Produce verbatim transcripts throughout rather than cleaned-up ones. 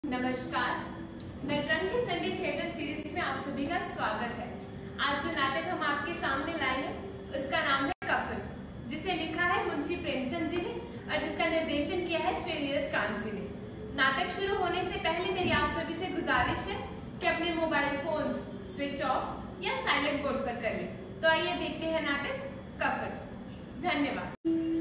नमस्कार, नटरंग के Sunday theatre series में आप सभी का स्वागत है। आज जो नाटक हम आपके सामने लाए हैं उसका नाम है कफन, जिसे लिखा है मुंशी प्रेमचंद जी ने और जिसका निर्देशन किया है श्री नीरज कांत जी ने। नाटक शुरू होने से पहले मेरी आप सभी से गुजारिश है कि अपने मोबाइल फोन्स स्विच ऑफ या साइलेंट मोड पर कर लें। तो आइए देखते हैं नाटक कफन। धन्यवाद।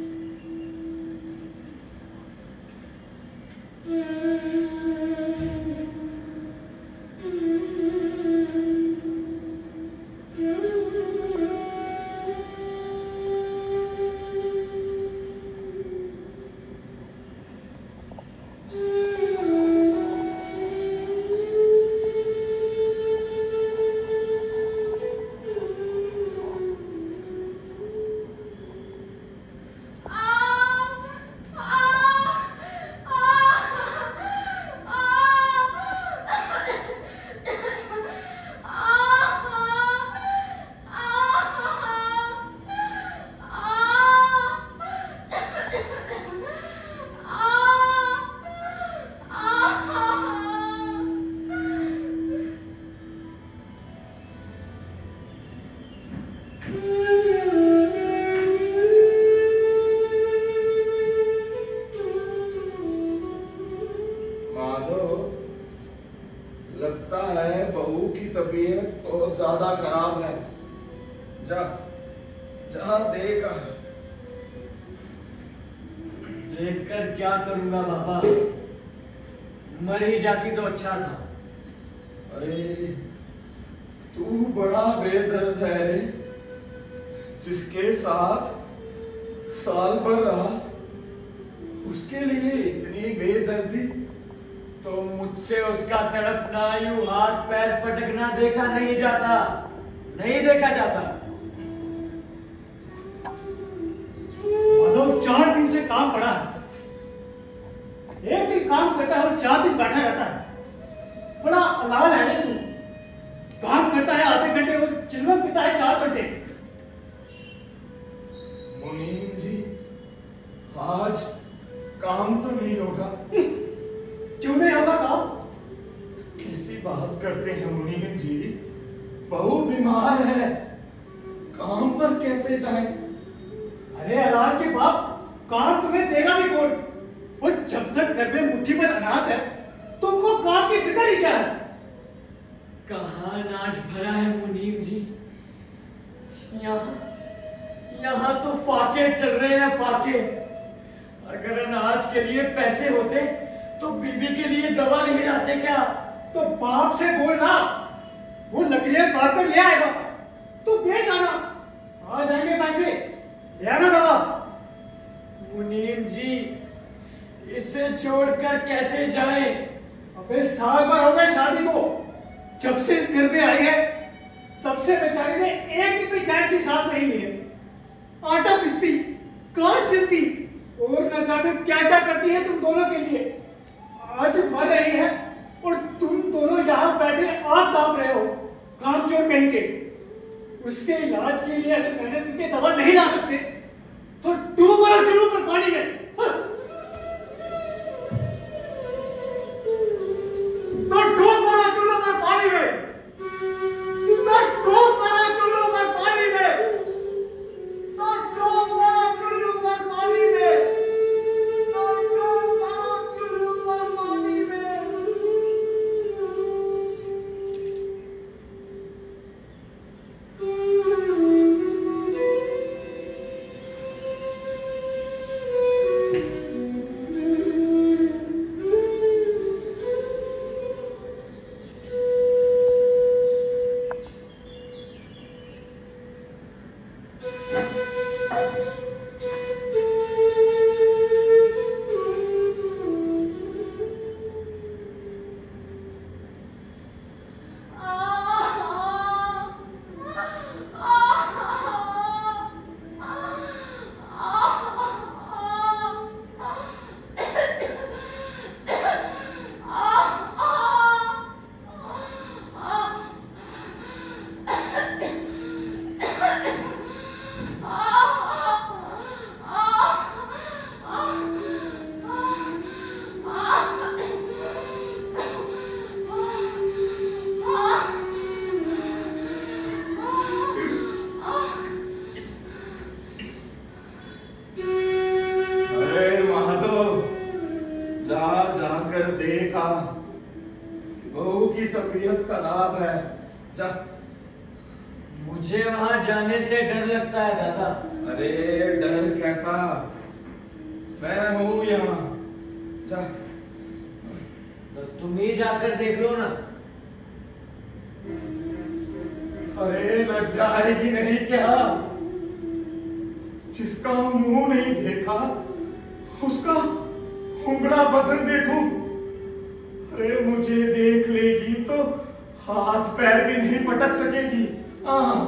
लगता है बहू की तबीयत बहुत ज्यादा खराब है। जा जा देख। देखकर क्या करूंगा बाबा, मर ही जाती तो अच्छा था। अरे तू बड़ा बेदर्द है रे, जिसके साथ साल भर रहा उसके लिए इतनी बेदर्दी। तो मुझसे उसका तड़पना, यूं हाथ पैर पटकना देखा नहीं जाता, नहीं देखा जाता। माधव चार दिन से काम पड़ा है, एक दिन काम करता है और चार दिन बैठा रहता है। बड़ा अलाल है रे तू। काम करता है आधे घंटे और चिलम पीता है चार घंटे। मुनीम जी, आज काम तो नहीं होगा। क्यों नहीं होगा काम? कैसी बात करते हैं मुनीम जी, बहू बीमार है, काम पर कैसे जाए? अरे अलाल के बाप, काम तुम्हें देगा भी कौन? और जब तक घर में मुट्ठी भर अनाज है तुमको काम की फिक्र ही क्या है? कहाँ अनाज भरा है मुनीम जी, यहाँ यहाँ तो फाके चल रहे हैं, फाके। अगर अनाज के लिए पैसे होते तो बीवी के लिए दवा नहीं लाते क्या? तो बाप से बोलना, वो लकड़ियां काट कर ले आएगा, तो बेच आना, आ जाएंगे पैसे, ले आना दवा। मुनीम जी, इसे छोड़कर कैसे जाएं? अबे साल भर हो गए शादी को, जब से इस घर में आई है तब से बेचारी ने एक दिन भी चैन की सांस नहीं ली है। आटा पिसती, कांच चलती और न जाने क्या क्या करती है तुम दोनों के लिए। आज मर रही है और तुम दोनों यहाँ बैठे आग ताप रहे हो, काम चोर कहीं के। उसके इलाज के लिए अगर मैंने तुमके दवा नहीं ला सकते तो डूब मरो चुल्लू पर पानी में। तो डूब मरो चुल्लू पर पानी में, तो डूब मरो चुल्लू पर पानी में, तो डूब मरो चुल्लू पर पानी में, तो डूब मरो चुल्लू पर पानी में। देखा, बहू की तबीयत खराब है। जा। मुझे वहां जाने से डर लगता है दादा। अरे डर कैसा, मैं हूं यहाँ। जा। तो तुम ही जाकर देख लो ना। अरे लज्जा आएगी नहीं क्या? जिसका मुंह नहीं देखा उसका उंगड़ा बदन देखूं। अरे मुझे देख लेगी तो हाथ पैर भी नहीं पटक सकेगी। हाँ।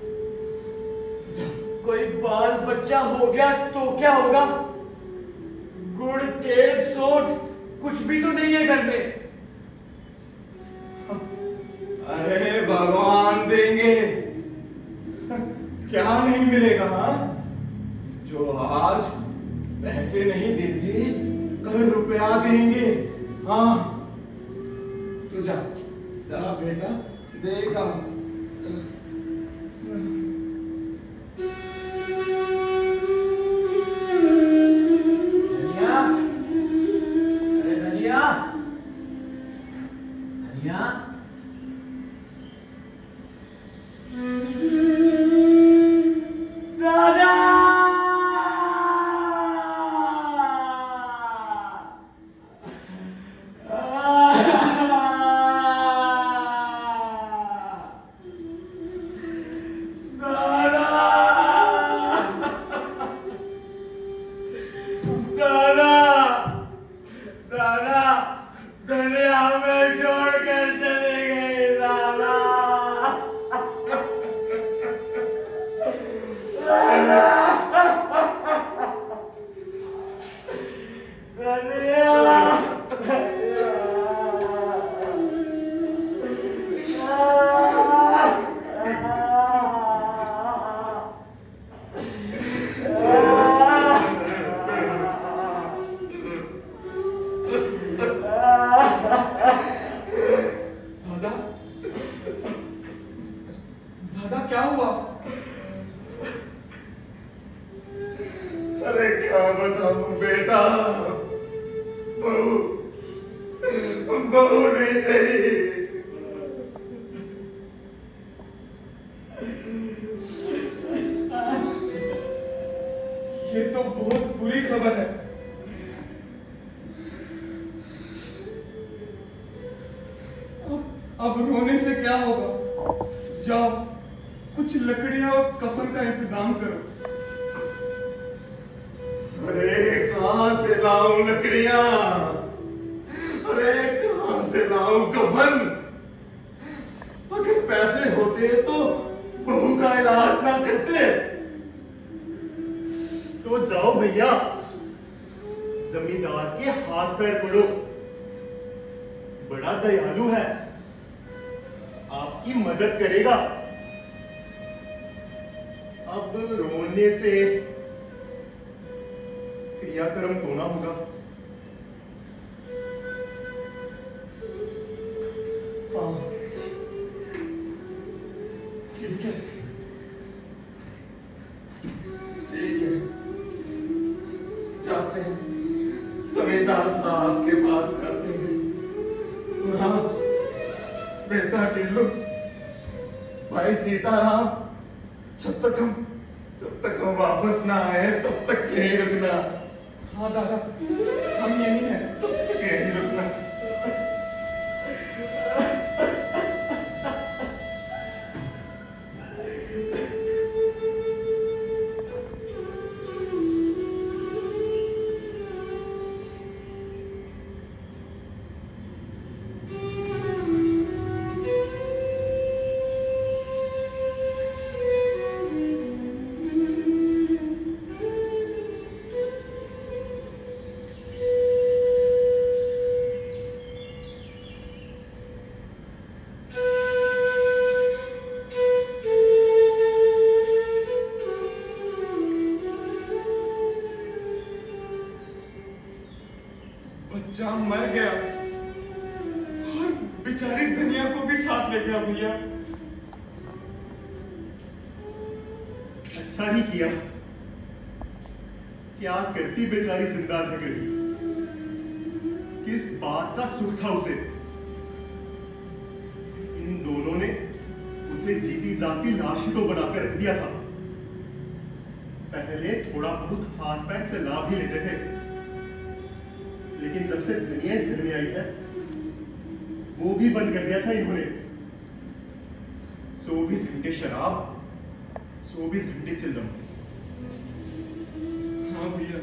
कोई बाल बच्चा हो गया तो क्या होगा? गुड़ तेल सोट कुछ भी तो नहीं है घर में। अरे भगवान देंगे, क्या नहीं मिलेगा? हा? जो आज पैसे नहीं देते कल रुपया देंगे। हाँ तू जा, जा बेटा, देखा। धनिया, अरे धनिया, धनिया, दादा, ये तो बहुत बुरी खबर है। अब, अब रोने से क्या होगा? जाओ कुछ लकड़ियां और कफन का इंतजाम करो। अरे कहां से लाऊं लकड़ियां? अरे कहां से लाऊं कफन? अगर पैसे होते तो बहू का इलाज ना करते। तो जाओ भैया, जमींदार के हाथ पैर पड़ो, बड़ा दयालु है, आपकी मदद करेगा। अब रोने से क्रियाक्रम तो ना होगा। हाँ ठीक है, ठीक है, जाते हैं, जमींदार साहब के पास जाते हैं। हाँ बेटा टिल्लू, भाई सीताराम, जब तक हम जब तक हम वापस ना आए तब तक यहीं रुकना। हाँ दादा, हम यहीं हैं, तब तक यहीं रुकना। बच्चा मर गया और बेचारी धनिया को भी साथ ले गया। भैया अच्छा ही किया, क्या करती बेचारी जिंदा रह गई। किस बात का सुख था उसे? इन दोनों ने उसे जीती जागती लाश ही तो बनाकर रख दिया था। पहले थोड़ा बहुत हाथ पैर चला भी लेते थे, लेकिन जब से धनिया इस घर में आई है वो भी बंद कर दिया था इन्होंने। चौबीस घंटे शराब, चौबीस घंटे चिल्लम। हाँ भैया,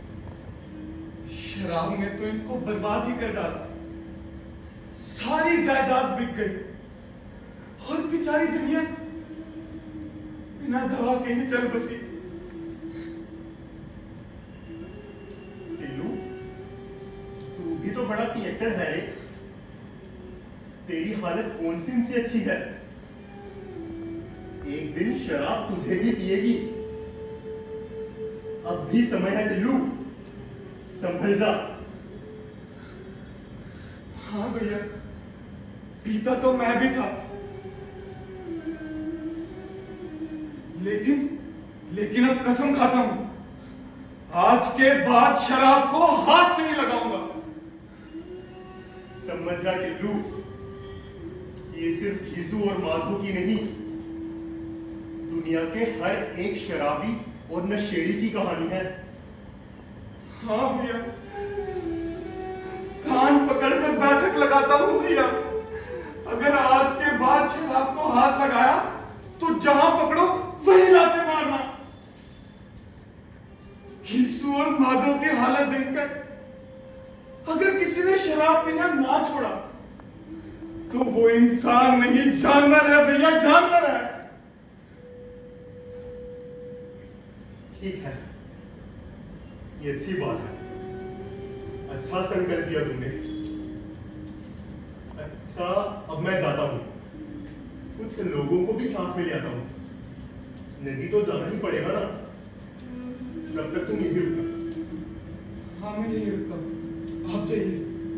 शराब ने तो इनको बर्बाद ही कर डाला। सारी जायदाद बिक गई और बेचारी दुनिया बिना दवा के ही चल बसी। टिल्लू, तू भी तो बड़ा पियक्कड़ है रे। तेरी हालत कौन सी इनसे अच्छी है? एक दिन शराब तुझे भी पिएगी। अब भी समय है टिल्लू, संभल जा। हाँ भैया, पीता तो मैं भी था, लेकिन लेकिन अब कसम खाता हूं, आज के बाद शराब को हाथ नहीं लगाऊंगा। समझ जा टिल्लू, ये सिर्फ घीसू और माधो की नहीं, दुनिया के हर एक शराबी और नशेड़ी की कहानी है। हाँ भैया, कान पकड़कर बैठक लगाता हूं भैया। अगर आज के बाद शराब को हाथ लगाया तो जहां पकड़ो वही लाते मारना। घीसू और माधव की हालत देखकर अगर किसी ने शराब पीना ना छोड़ा तो वो इंसान नहीं, जानवर है भैया, जानवर है। ठीक है, ये अच्छी बात है। अच्छा संकल्प किया तुमने। अच्छा, अब मैं जाता हूं, कुछ लोगों को भी साथ में ले आता हूं। नदी तो जाना ही पड़ेगा ना, तब तक तुम यहीं रुकना। हाँ मैं यही रुकता हूं, आप जाइए।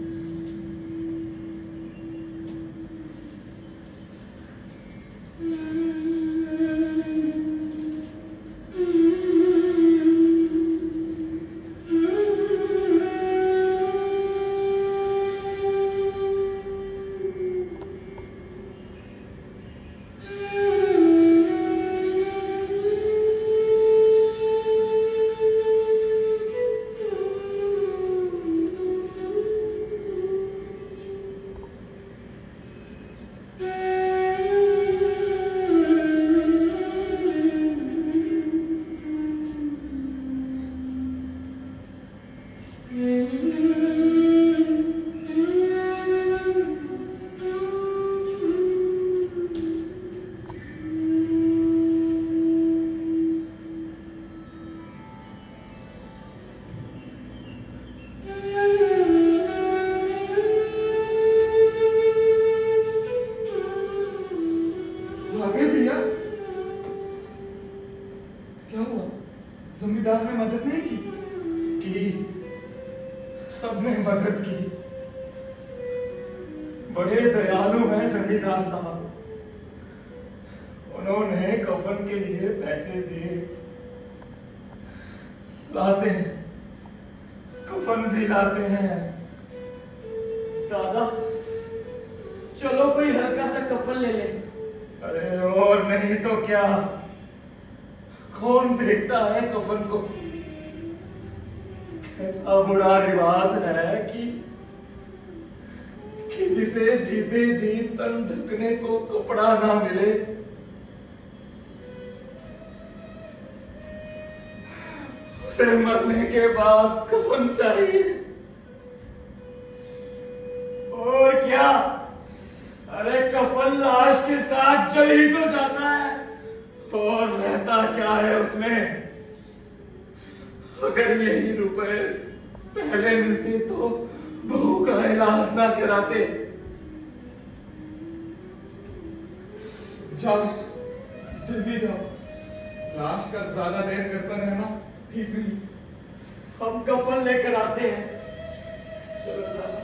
जमींदार ने मदद नहीं की? की, सबने मदद की। बड़े दयालु हैं जमींदार साहब, उन्होंने कफन के लिए पैसे दिए। लाते हैं, कफन भी लाते हैं। दादा, चलो कोई हल्का सा कफन ले ले। अरे और नहीं तो क्या, कौन देखता है कफन को? कैसा बुरा रिवाज है कि कि जिसे जीते जी तन ढकने को कपड़ा ना मिले, उसे मरने के बाद कफन चाहिए। और क्या, अरे कफन लाश के साथ जल ही तो जाता है। और रहता क्या है उसमें? अगर यही रुपए पहले मिलते तो बहू का इलाज ना कराते। जाओ, जल्दी जाओ, लाश का ज्यादा देर करता रहना ठीक नहीं। हम कफन लेकर आते हैं। चलो दादा।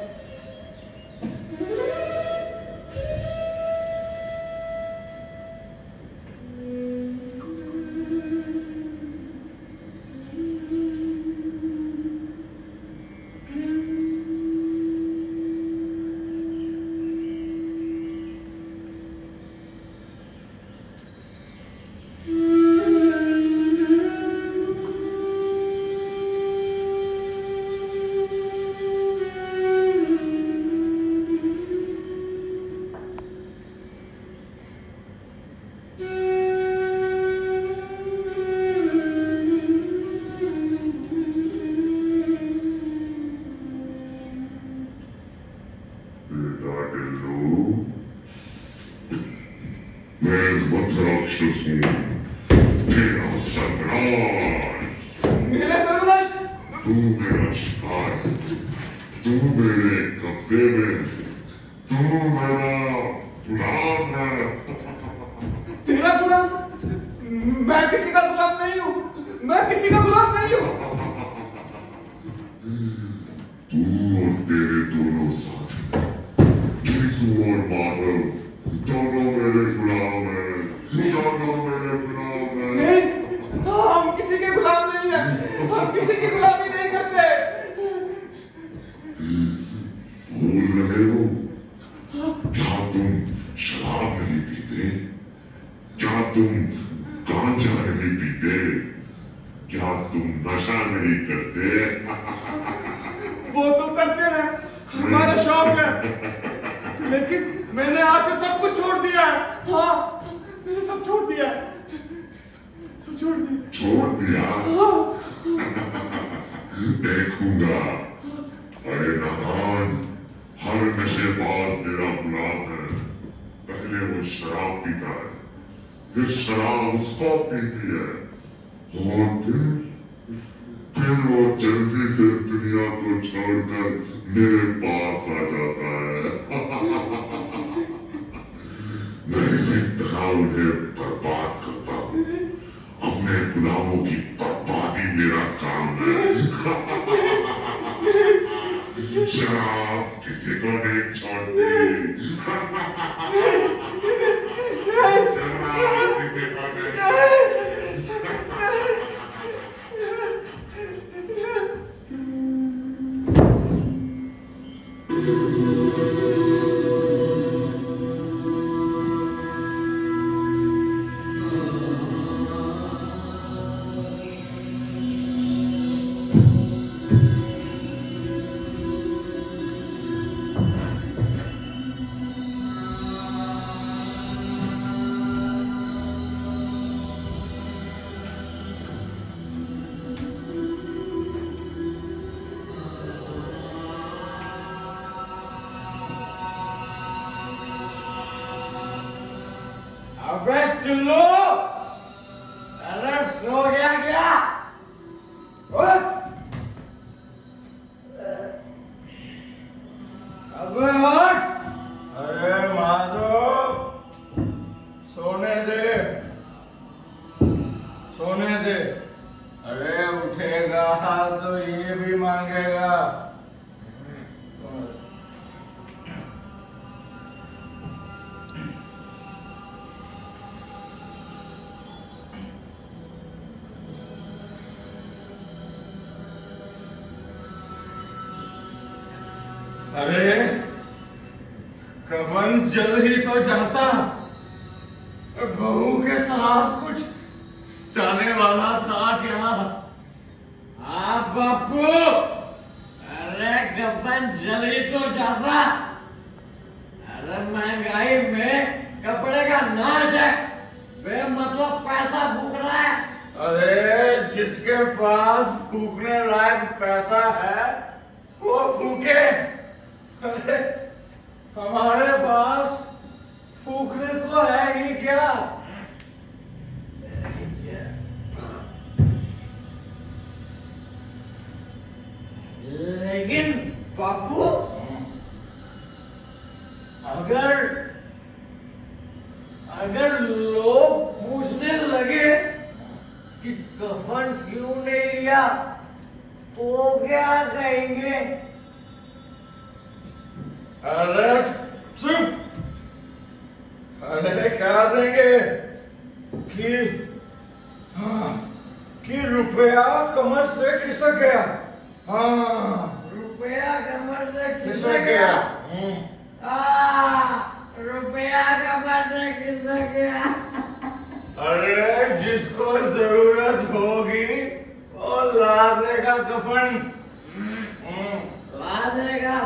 बेटा टिल्लू, मैं मत राक्षस हूँ, तेरा सर्वनाश। मेरे सर्वनाश? तू मेरा शिकार है, तू मेरे कब्जे में, तू मेरा गुलाम है। तेरा गुलाम? मैं किसी का गुलाम नहीं हूँ, मैं किसी का गुलाम नहीं हूँ। तू और तेरे दोनों साथी, केसु और माधव, दोनों मेरे गुलाम हैं, दोनों मेरे गुलाम हैं। नहीं, हम किसी के गुलाम नहीं हैं, हम किसी की गुलामी नहीं करते। भूल रहे हो? क्या तुम शराब नहीं पीते? क्या तुम गांजा नहीं पीते? क्या तुम नशा नहीं करते? वो तो करते हैं, हमारा शौक है, लेकिन मैंने आज से सब कुछ छोड़ दिया है। हाँ, मैंने सब छोड़ दिया, सब छोड़ दिया। छोड़ दिया? देखूंगा। अरे नादान, हर नशेबाज मेरा गुलाम है। पहले वो शराब पीता है, फिर शराब उसको पीती है, और फिर फिर वो जल्दी से दुनिया को छोड़कर मेरे पास आ जाता है। मैं इसी तरह उन्हें बर्बाद करता हूँ। अपने गुलामों की बर्बादी मेरा काम है। शराब किसी को नहीं छोड़ती। शराब किसी को नहीं। अबे टिल्लू, अरे सो गया क्या? उठ! अबे उठ! अरे माधव, सोने दे, सोने दे। अरे उठेगा तो ये भी मांगेगा। अरे कफन जल ही तो जाता, बहू के साथ कुछ जाने वाला था क्या? हाँ बापू, अरे कफन जल ही तो जाता। अरे महंगाई में कपड़े का नाश है, बेमतलब पैसा फूक रहा है। अरे जिसके पास फूकने लायक पैसा है वो फूके। अरे हमारे पास फूकने को है ही क्या? लेकिन बापू, अगर अगर लोग पूछने लगे कि कफन क्यों नहीं लिया, तो क्या कहेंगे? अरे चुप! अरे क्या देंगे कि हाँ, कि रुपया कमर से खिसक गया। हाँ, रुपया कमर से खिसक खिसक गया। गया। आ, रुपया कमर से खिसक गया। अरे जिसको जरूरत होगी वो ला देगा कफन। ला देगा।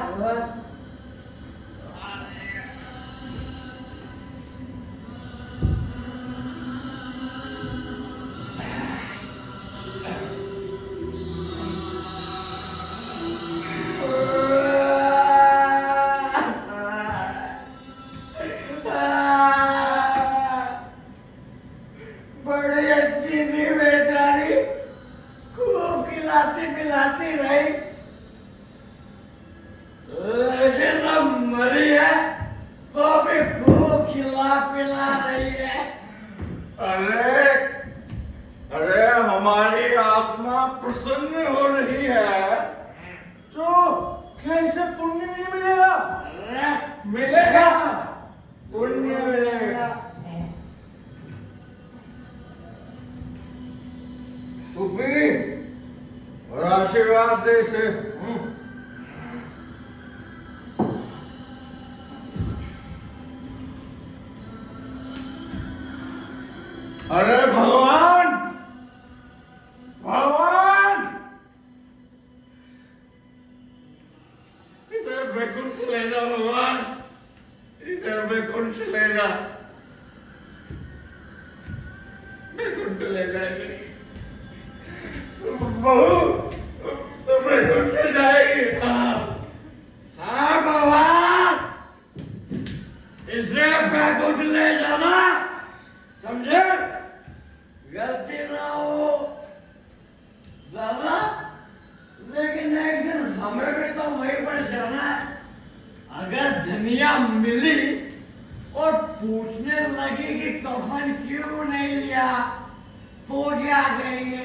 खिला पिला रही है। अरे अरे हमारी आत्मा प्रसन्न हो रही है तो क्या इसे पुण्य नहीं मिलेगा? अरे मिलेगा, पुण्य मिलेगा। तू पी और आशीर्वाद दे इसे। अरे भगवान, भगवान, इसे वैकुंठ ले जा भगवान, इसे वैकुंठ ले जा, वैकुंठ ले जा इसे। बहू तो वैकुंठ जाएगी। हाँ हाँ भगवान, इसे वैकुंठ ले जाना, समझे? गलती ना हो दादा, लेकिन एक दिन हमें भी तो वहीं पर जाना है। अगर धनिया मिली और पूछने लगी कि कफन क्यों नहीं लिया तो क्या कहेंगे?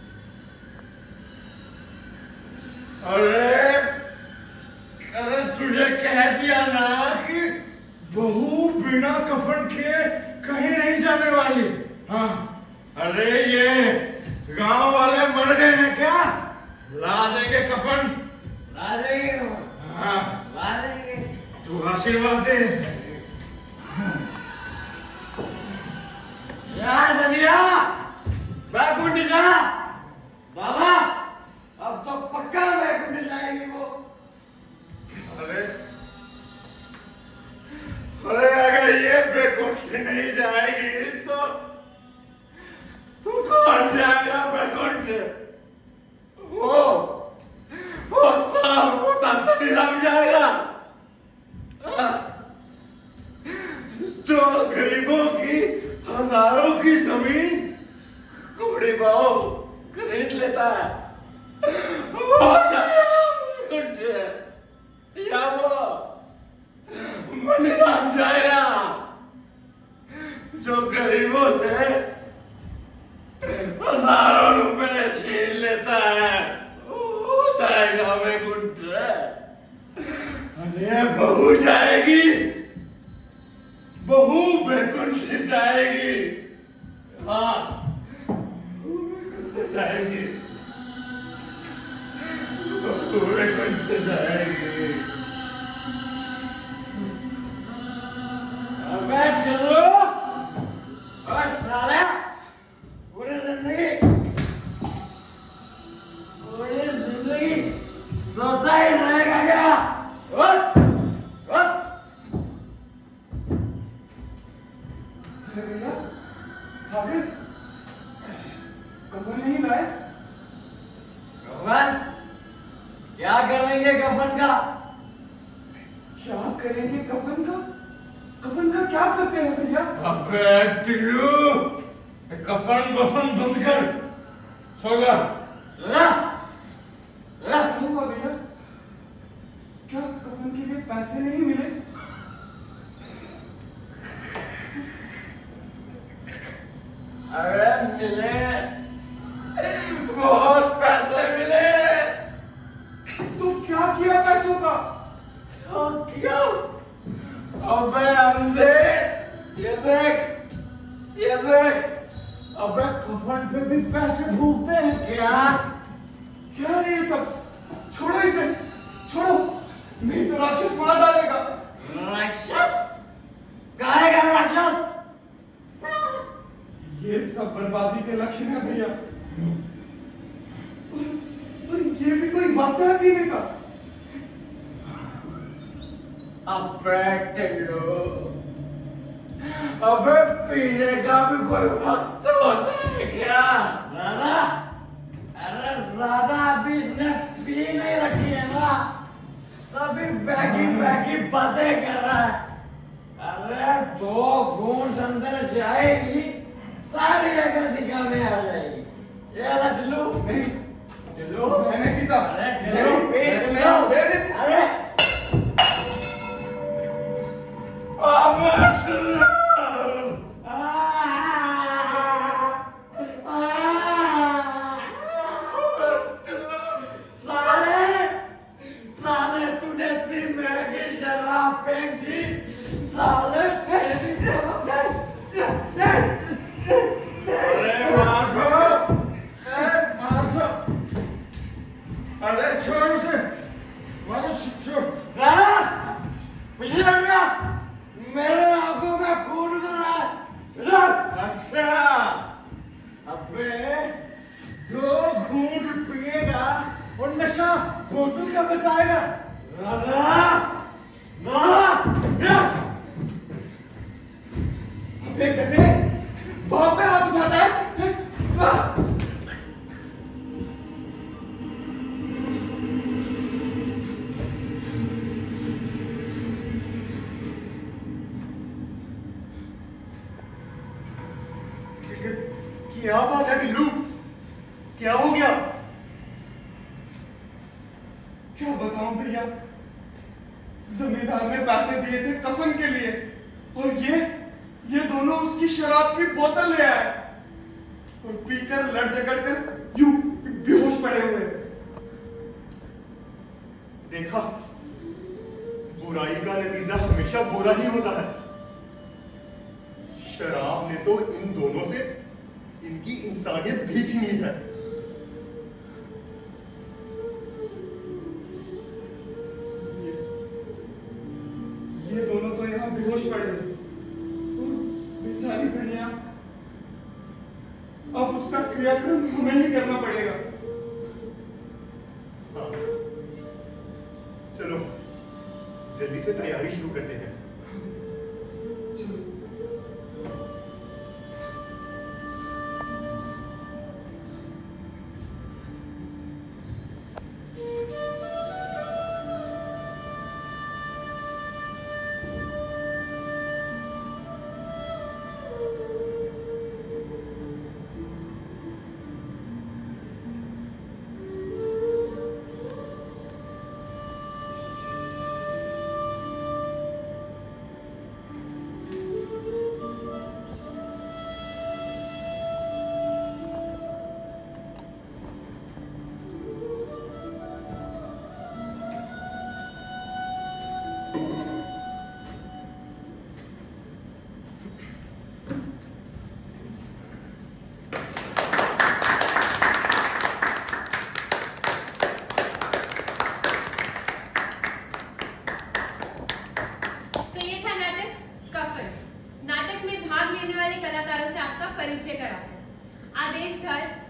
अरे अरे तुझे कह दिया ना कि बहू बिना कफन किए कहीं नहीं जाने वाली। हाँ अरे ये गांव वाले मर गए हैं क्या? ला देंगे कफन, ला देंगे। हाँ ला देंगे। तू आशीर्वाद दे। जा धनिया, वैकुंठ जा। बाबा अब तो पक्का वैकुंठ जाएगी वो। अरे अरे अगर ये वैकुंठ नहीं जाएगी तो तू कौन जाएगा वैकुंठ? वो वो साफ मोटा धनीराम जाएगा जो गरीबों की हजारों की जमीन घोड़ी बाओ खरीद लेता है। वो जाएगा वैकुंठ या वो मनीराम जाएगा जो गरीबों से हजारों रुपए छीन लेता है। वो जाएगा वैकुंठ। अरे बहू जाएगी, बहू वैकुंठ जाएगी। हाँ वैकुंठ जाएगी, बहू वैकुंठ जाएगी। अबे चलो और साले पूरी जिंदगी पूरी जिंदगी सोता ही रहेगा क्या? उठ उठ। अरे भैया आगे कफन नहीं लाए? कफन क्या करेंगे? कफन का क्या करेंगे कफन का? कफन का क्या करते हैं भैया? अबे टिल्लू, कफन बफन बंद कर, सो जा। सुना सुना। क्या हुआ भैया? क्या कफन के लिए पैसे नहीं मिले? अरे मिले, बहुत पैसे मिले। तो क्या किया पैसों का? क्या किया? अबे अंधे, ये देख, ये देख, अबे कफन पे भी पैसे फूकते हैं क्या? क्या है ये सब? छोड़ो इसे, छोड़ो, नहीं तो राक्षस मार डालेगा। राक्षस? काहे का राक्षस? ये सब बर्बादी के लक्षण है भैया। पर, पर ये भी कोई वक्त है पीने का? अबे टिल्लू, अबे पीने का भी कोई वक्त होता है क्या? दादा, अरे दादा अभी इसने पी नहीं रखी है ना, तभी बैगी बैगी बातें कर रहा है। अरे दो घूंट अंदर जाएगी, सारी जगह दिखाने आ जाएगी। ये ला टिल्लू, नहीं, टिल्लू, मैंने पीता। अरे नहीं, टिल्लू, पी, मैंने- टिल्लू, मैंने- अरे अबे टिल्लू फेंक दी साले अरे माधव, अरे माधव, अरे छोड़ उसे, मारो छोड़। पीछे हट गया, मेरे आंखों में खून उतर रहा है। अच्छा, अबे दो घूंट पिएगा और नशा बोतल का बताएगा। अबे कहते वहां पे हाथ उठाता है। क्या बात है बिल्लू, क्या हो गया? क्या बताऊं भैया, जमींदार ने पैसे दिए थे कफन के लिए और ये ये दोनों उसकी शराब की बोतल ले आए और पीकर लड़ झगड़ कर यूं बेहोश पड़े हुए हैं। देखा, बुराई का नतीजा हमेशा बुरा ही होता है। शराब ने तो इन दोनों से इनकी इंसानियत भी छीनी है। ये, ये दोनों तो यहाँ बेहोश पड़े हैं और बेचारी धनिया, अब उसका क्रियाक्रम हमें ही करना पड़ेगा। हाँ, चलो जल्दी से तैयारी शुरू करते हैं। चलो। नाटक में भाग लेने वाले कलाकारों से आपका परिचय कराते हैं। आदेश धर,